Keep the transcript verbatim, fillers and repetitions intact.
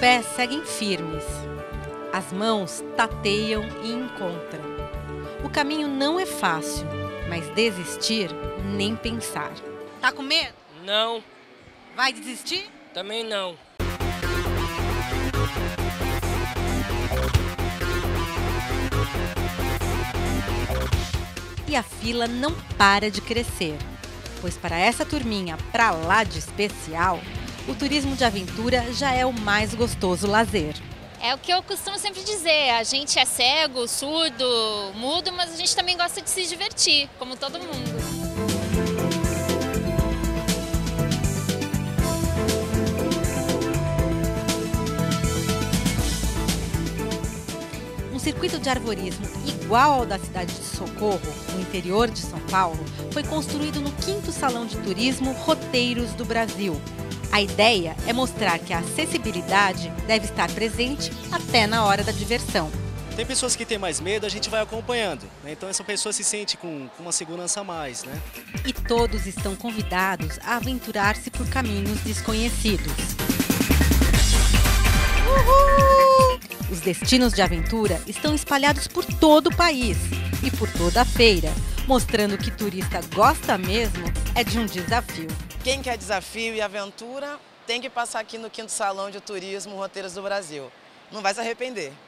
pés seguem firmes. As mãos tateiam e encontram. O caminho não é fácil, mas desistir, nem pensar. Tá com medo? Não. Vai desistir? Também não. E a fila não para de crescer, pois para essa turminha pra lá de especial, o turismo de aventura já é o mais gostoso lazer. É o que eu costumo sempre dizer, a gente é cego, surdo, mudo, mas a gente também gosta de se divertir, como todo mundo. Um circuito de arvorismo igual ao da cidade de Socorro, no interior de São Paulo, foi construído no quinto Salão de Turismo Roteiros do Brasil. A ideia é mostrar que a acessibilidade deve estar presente até na hora da diversão. Tem pessoas que têm mais medo, a gente vai acompanhando, né? Então essa pessoa se sente com, com uma segurança a mais, né? E todos estão convidados a aventurar-se por caminhos desconhecidos. Uhul! Os destinos de aventura estão espalhados por todo o país e por toda a feira, mostrando que turista gosta mesmo é de um desafio. Quem quer desafio e aventura tem que passar aqui no quinto Salão de Turismo Roteiros do Brasil. Não vai se arrepender.